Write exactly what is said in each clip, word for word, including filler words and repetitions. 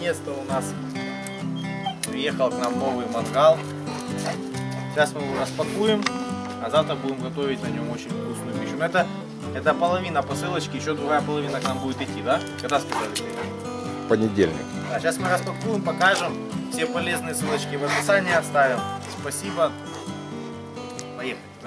наконец-то у нас приехал к нам новый мангал. Сейчас мы его распакуем, а завтра будем готовить на нем очень вкусную пищу. Но это, это половина посылочки, еще другая половина к нам будет идти, да? Когда сказали? Понедельник. Да, сейчас мы распакуем, покажем. Все полезные ссылочки в описании оставим. Спасибо. Поехали, да?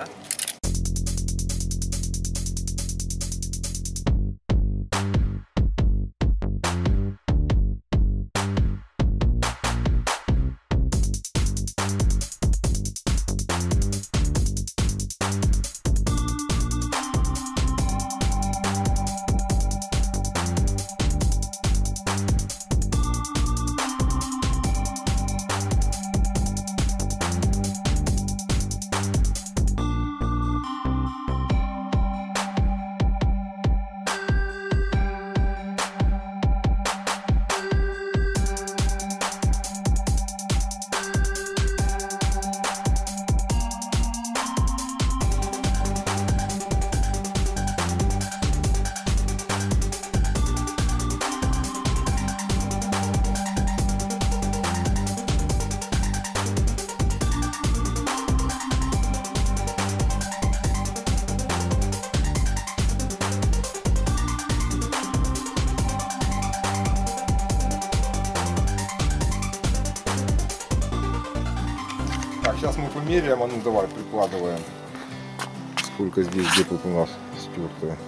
Так, сейчас мы померяем, а ну давай прикладываем. Сколько здесь, где тут у нас стертые?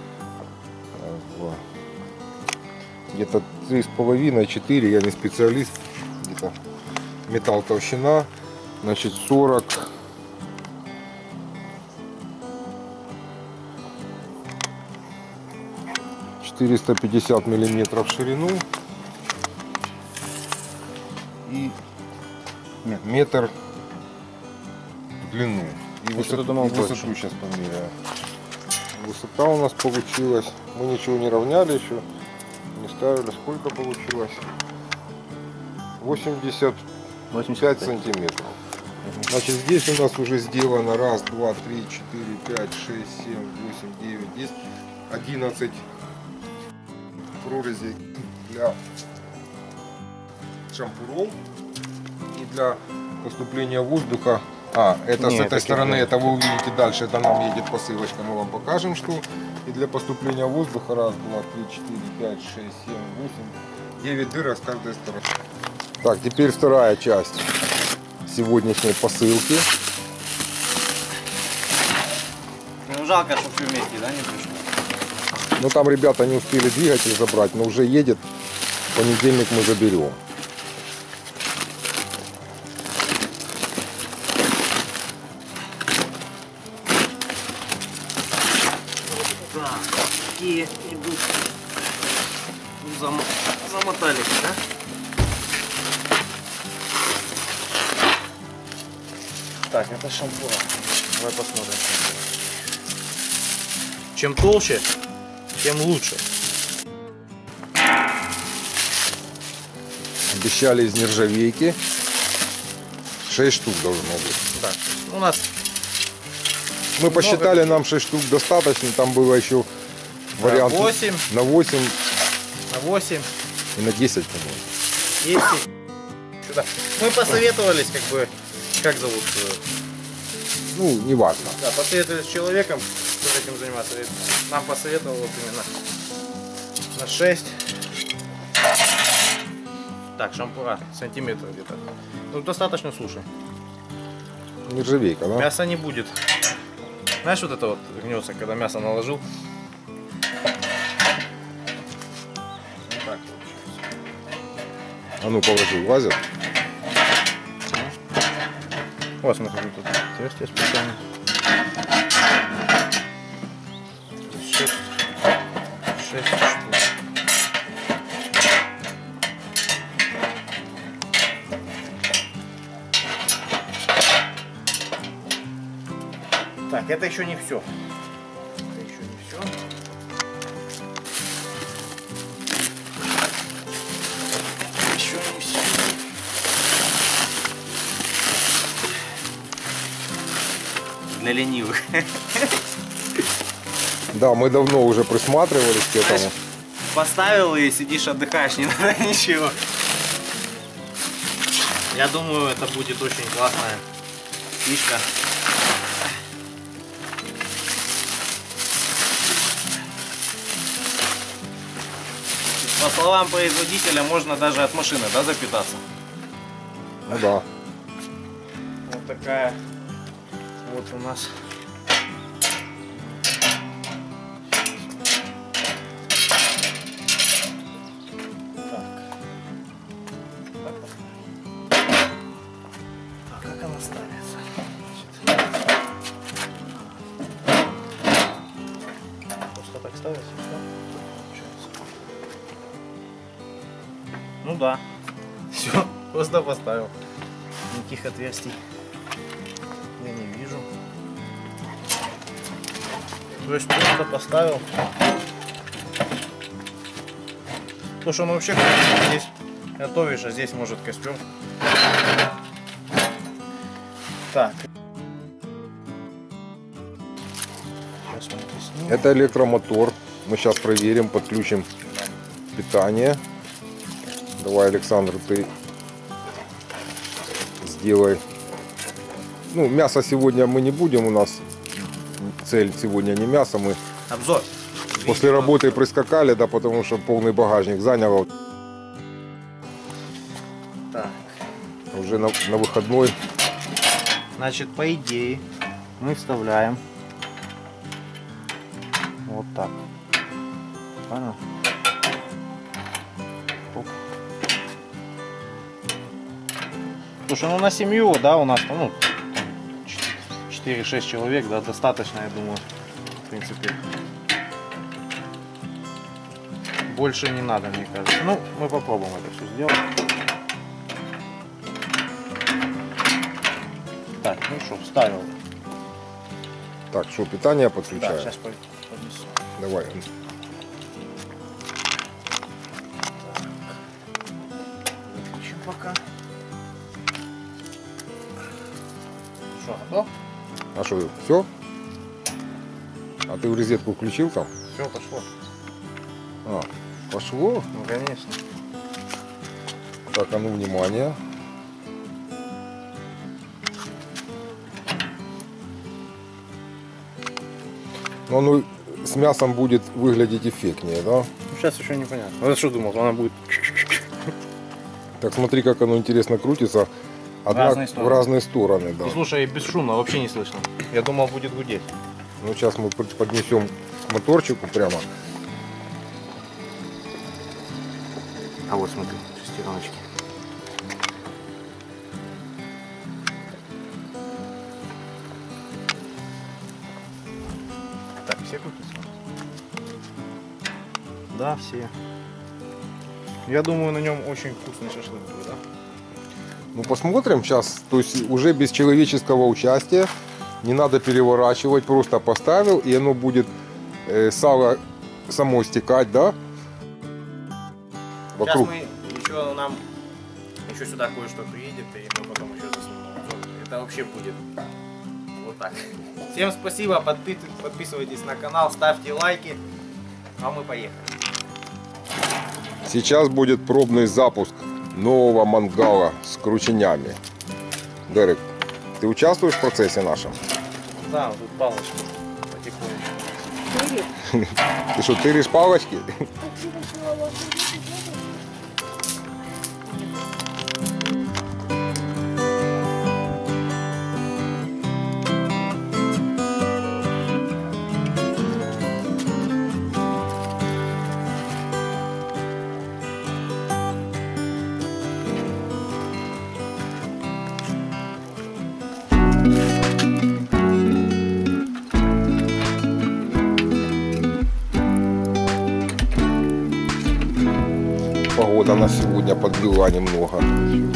Где-то три с половиной, четыре, я не специалист. Где-то металл толщина, значит сорок. четыреста пятьдесят миллиметров в ширину и нет, метр в длину. И высоту, думал, и высоту сейчас померяю. Высота у нас получилась. Мы ничего не равняли еще, не ставили. Сколько получилось? восемьдесят пять сантиметров. Значит, здесь у нас уже сделано раз, два, три, четыре, пять, шесть, семь, восемь, девять, десять, одиннадцать прорезей для шампуров и для поступления воздуха. А, это Нет, с этой стороны, это вы увидите дальше, это нам едет посылочка, мы вам покажем, что. И для поступления воздуха раз, два, три, четыре, пять, шесть, семь, восемь, девять дырок с каждой стороны. Так, теперь вторая часть сегодняшней посылки. Ну, жалко, что все вместе, да, не пришло? Ну там ребята не успели двигатель забрать, но уже едет. В понедельник мы заберем. Так, такие идут. Зам... Замотались, да? Так, это шампур. Давай посмотрим. Чем толще, тем лучше. Обещали из нержавейки. шесть штук должно быть. Так, у нас мы посчитали, нам шесть штук достаточно. Там было еще вариант восемь. На восемь. На восемь. И на десять, по-моему. десять. Сюда. Мы посоветовались, как бы, как зовут? Ну, не важно. Да, посоветовались с человеком, кто этим занимается. Нам посоветовал вот именно на шесть. Так, шампура, сантиметр где-то. Ну, достаточно, слушай. Нержавейка, да? Мяса не будет. Знаешь, вот это вот гнется, когда мясо наложил. Вот так. А ну, положи, влазит. Вот, смотри, тут отверстие специально. Шесть. Шесть штук. Так, это еще не все. Это еще не все. Еще не все. Для ленивых. Да, мы давно уже присматривались к этому. Поставил и сидишь, отдыхаешь, не надо ничего. Я думаю, это будет очень классная фишка. По словам производителя, можно даже от машины, да, запитаться? Ну да. Вот такая вот у нас. Так. А как она ставится? Просто так ставится, да? Ну да. Все, просто поставил. Никаких отверстий я не вижу. То есть просто поставил. Потому что он вообще здесь готовишь, а здесь может костер. Так. Сейчас мы это снимем. Это электромотор. Мы сейчас проверим, подключим питание. Давай, Александр, ты сделай. Ну, мясо сегодня мы не будем, у нас цель сегодня не мясо, мы Обзор. после работы прискакали, да, потому что полный багажник занял. Так. Уже на, на выходной. Значит, по идее, мы вставляем вот так. Понял? Оп. Слушай, ну на семью, да, у нас, ну, четыре-шесть человек, да, достаточно, я думаю, в принципе. Больше не надо, мне кажется. Ну, мы попробуем это все сделать. Так, ну что, вставил. Так, что, питание Так, подключаем? сейчас поднесу. Давай. Выключим пока. Что, готов? А что, все? А ты в розетку включил там? Все, пошло. А, пошло? Ну, конечно. Так, а ну, внимание. Но оно с мясом будет выглядеть эффектнее, да? Сейчас еще непонятно. Ну, я что думал, она будет... Так смотри, как оно интересно крутится. Одна- разные стороны. в разные стороны, да. И слушай, бесшумно, вообще не слышно. Я думал, будет гудеть. Ну, сейчас мы под- поднесем к моторчику прямо. А вот смотри, шестереночки. Так, все крутятся? Да, все. Я думаю, на нем очень вкусный шашлык будет, да? Ну, посмотрим сейчас. То есть уже без человеческого участия. Не надо переворачивать. Просто поставил, и оно будет э, сало само стекать, да? Вокруг. Сейчас мы еще нам еще сюда кое-что приедет, и мы потом еще засунем. Это вообще будет вот так. Всем спасибо, подпи- подписывайтесь на канал, ставьте лайки, а мы поехали. Сейчас будет пробный запуск нового мангала с крученями. Дерек, ты участвуешь в процессе нашем? Да, вот тут палочки потихонечку. Ты что, тыришь палочки? Погода на сегодня подвела немного.